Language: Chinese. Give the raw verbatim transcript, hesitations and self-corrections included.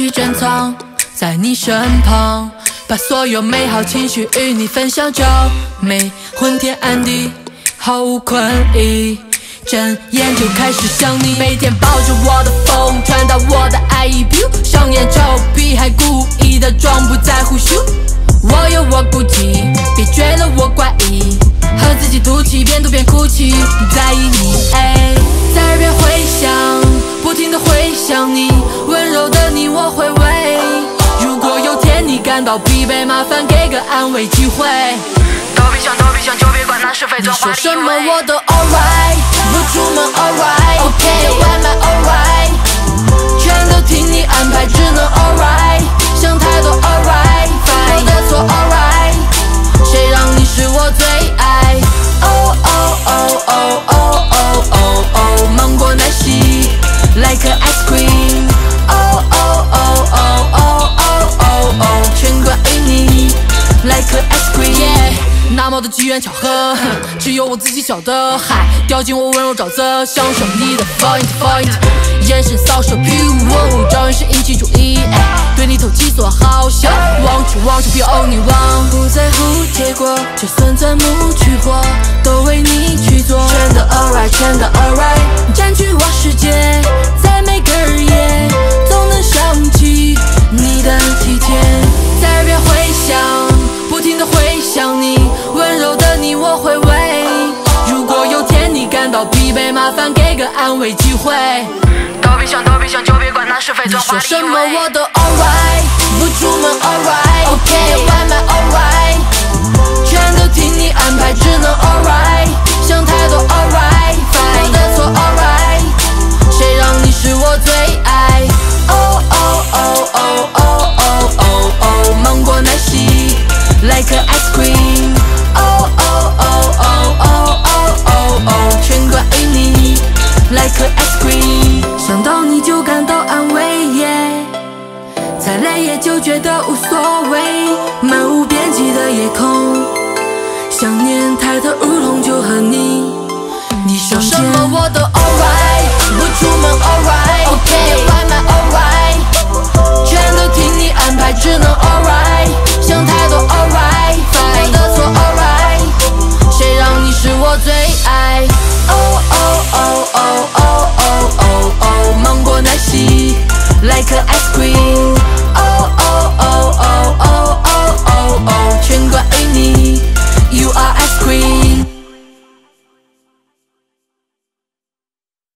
己珍藏在你身旁，把所有美好情绪与你分享，就没昏天暗地，毫无困意。睁眼就开始想你，每天抱着我的风，传达我的爱意。上演臭屁，还故意的装不在乎。咻，我有我顾忌，别觉得我怪异，和自己赌气，边赌边哭泣，在意你。哎，在耳边回响，不停的回想你，温柔的你我回味。如果有天你感到疲惫，麻烦给个安慰机会。 躲避想躲避想，就别管那是非钻花你说什么我都 alright， 不出门 alright， OK 叫外卖 alright， 全都听你安排，只能 alright， 想太多 alright， 我的错 alright， 谁让你是我最爱。Oh oh oh oh oh oh oh oh， 芒果奶昔 like a ice cream。Oh oh oh oh oh oh oh oh， 全关于你 like a ice cream。Yeah，那么的机缘巧合，只有我自己晓得。嗨，掉进我温柔沼泽，享受你的 point point， 眼神扫射 pure， 照人是引起注意，哎，对你投其所好，想忘却忘却别欧你忘，不在乎结果，就算钻木取火，都为你去做，全都 alright， 全都 alright， 占据我世界，在每个日夜，总能想起你的体贴，在耳边回响，不停的回想你，温柔的你我回味。如果有天你感到疲惫，麻烦给个安慰机会。 躲避想躲避想，就别管那是非钻花你说什么我都 alright， 不出门 alright， OK 叫外卖 alright， 全都听你安排，只能 alright， 想太多 alright， 我的错 alright， 谁让你是我最爱。Oh oh oh oh oh oh oh oh， 芒果奶昔 like a ice cream。Oh oh oh oh oh oh oh oh， 全关于你 like a ice cream。想到你就感到安慰， yeah， 再累也就觉得无所谓。漫无边际的夜空，想念抬头乌龙就和你，你说什么我都 alright。